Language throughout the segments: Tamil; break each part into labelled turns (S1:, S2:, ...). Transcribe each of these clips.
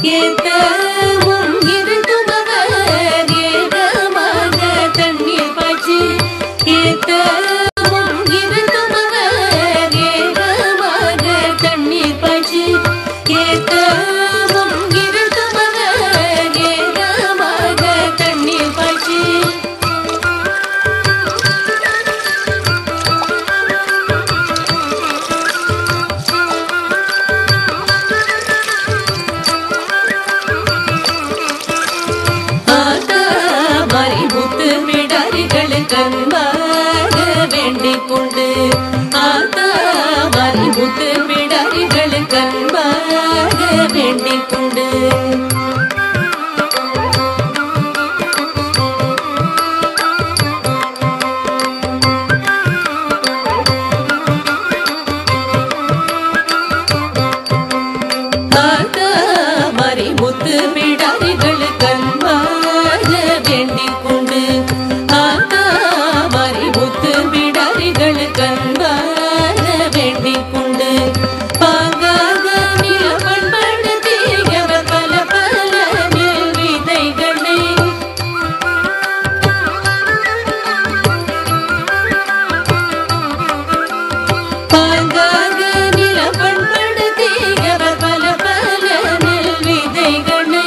S1: ஏத்தமும் இருந்துமவர் ஏகமாக தண்ணீர் பாய்ச்சி ஏத்தமும் இருந்துமவர் ஏகமாக தண்ணீர் பாய்ச்சி ஏத்தமும் இருந்துமவர் ஏகமாக தண்ணீர் பாய்ச்சி கண்பாக வேண்டிக் கொண்டு ஆத்தா மறிமுத்து பிடாரிகள் கண்பாக வேண்டிக் கொண்டு ஆத்தா மறிமுத்து பிடாரிகள் கண்பாக வேண்டிக் கொண்டு கண்பாக வேண்டிக் கொண்டு பாங்காக நில பண்படுத்தியவர் பல பல நெல் விதைகளை பாங்காக நில பண்படுத்தியவர் பல பல நெல் விதைகளை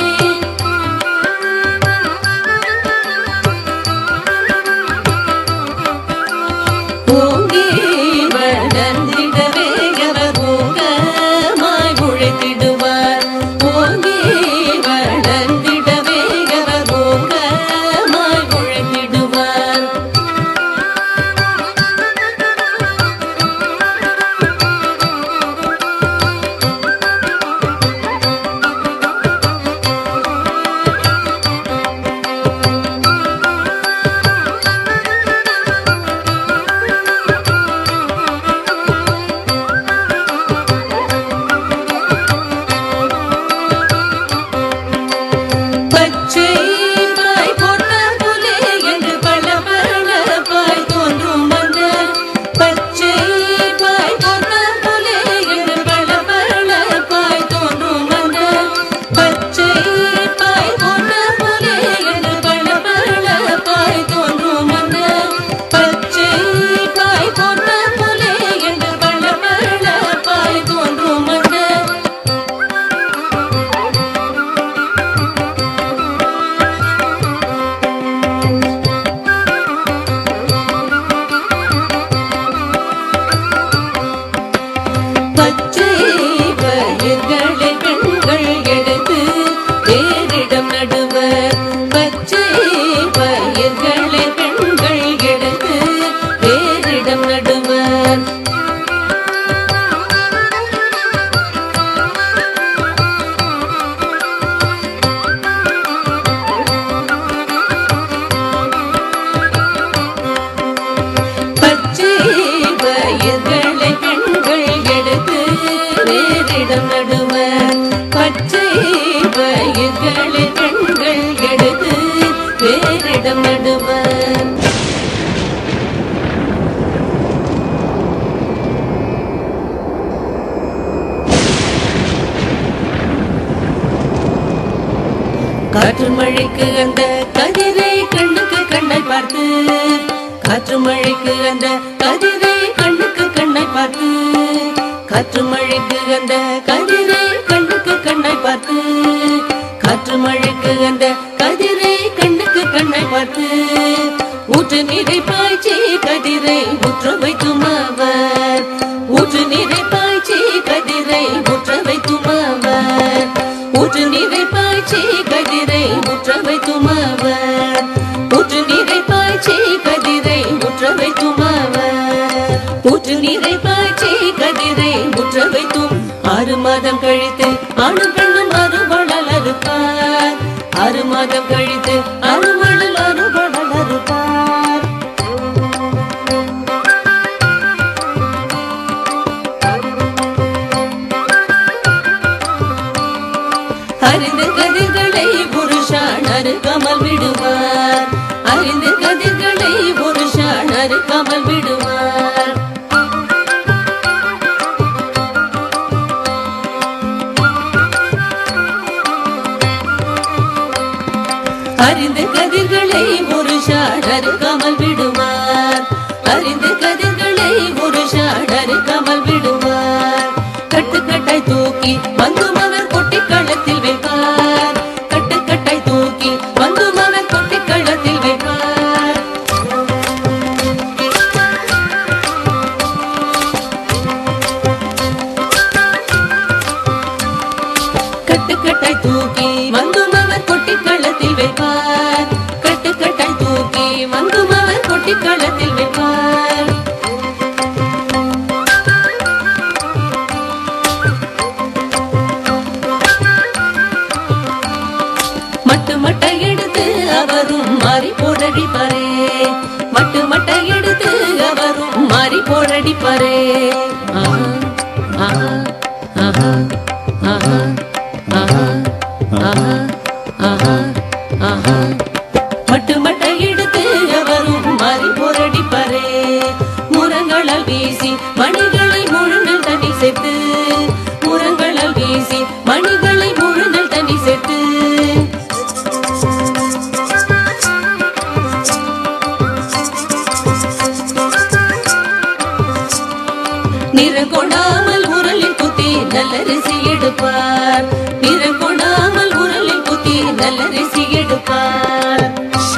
S1: காற்று மழைக்கு அந்த கதிரை கண்ணுக்கு கண்ணை பார்த்து காற்று மழைக்கு அந்த கதிரை கண்ணுக்கு கண்ணை பார்த்து காற்று மழைக்கு அந்த கதிரை கண்ணுக்கு கண்ணை பார்த்து காற்று மழைக்கு அந்த கதிரை கண்ணுக்கு கண்ணை பார்த்து ஊற்று நீரை பாய்ச்சி கதிரை ஊற்ற வைத்தும் அவர் ஊற்று நீரை பாய்ச்சி கதிரை ஊற்ற வைத்தும் அவர் ஊற்று நீரை பாய்ச்சி கதிரை ஊற்ற வைத்தும் அவர் ஊற்று நீரை பாய்ச்சி கதிரை ஊற்ற வைத்தும் அவர் ஊற்று நீரை பாய்ச்சி கதிரை ஊற்ற வைத்தும் 6 மாதம் கழித்து ஆணும் பெண்ணும் அறுவடல் அறுப்பார் 6 மாதம் கழித்து அறுவடல் அறுப்பார் அறிந்து கதிர்களை புருஷான் அறுக்காமல் விடுவார் அறிந்து கதிர்களை புருஷான் அறுக்காமல் விடுவார் அறிந்து கதிர்களை ஒரு ஷாடரு கமல் விடுவார். அறிந்து கதிர்களை ஒரு ஷாடரு கமல் விடுவார். கட்டுக்கட்டாய் தூக்கி வந்தும் அவர் கொட்டி களத்தில் வைப்பார். கட்டுக்கட்டாய் தூக்கி வந்தும் அவர் கொட்டி களத்தில் வைப்பார். கட்டுக்கட்டாய் தூக்கி வந்தும் அவர் கொட்டி களத்தில் வைப்பார். கட்டுக்கட்டாய் தூக்கி வந்தும் அவர் கொட்டி களத்தில் வைப்பார். மட்டு மட்டை எடுத்து அவரும் மாறி போரடிப்பாரே. மட்டு மட்டை எடுத்து அவரும் மாறி போரடிப்பாரே. ஆஹா ஆஹா ஆஹா ஆஹா ஆஹா ஆஹா ஆஹா ஆஹா. மட்டு மட்டை எடுத்து அவரும் மாறி போரடிப்பாரே. முரங்களால் வீசி மணிகளை முழுநல் தண்ணி சேர்த்து. முரங்களால் வீசி மணிகளை முழுநல் தண்ணி சேர்த்து. நிறங்கொடாமல் உரலில் குத்தி நல்லரிசி எடுப்பார். நிறங்கொடாமல் உரலில் குத்தி நல்லரிசி எடுப்பார்.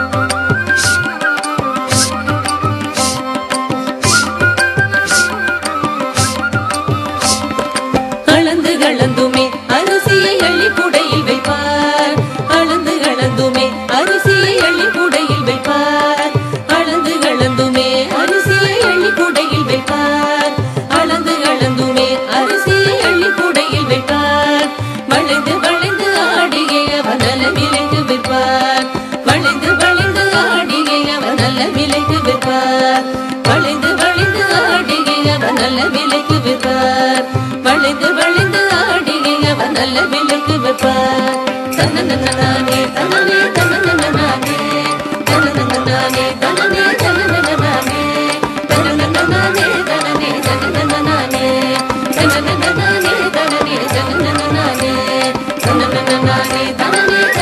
S1: அளந்து கலந்துமே அரிசியை அள்ளி கூடையில் வைப்பார். அளந்து கலந்துமே அரிசியை அள்ளி கூடையில் வைப்பார். அளந்து கலந்துமே அரிசியை அள்ளி கூடையில் வைப்பார். அளந்து கலந்துமே அரிசியை அள்ளி கூடையில் வைப்பார். வளைந்து வளைந்து ஆடியே அவர் நல்ல விலைக்கு விற்பார். வளைந்து வளைந்து ஆடியே அவர் நல்ல விலைக்கு விற்பார். வளைந்து வளைந்து ஆடியே அவர் நல்ல விலைக்கு விற்பார். வளைந்து வளைந்து ஆடியே அவர் நல்ல விலைக்கு விற்பார். தனனனனே தனனே தனனனனே தனனனனே தனனே தனனனனே தனனனனே தனனே தனனனனே தனனனனே தனனே தனனனனே தனனனனே தனனே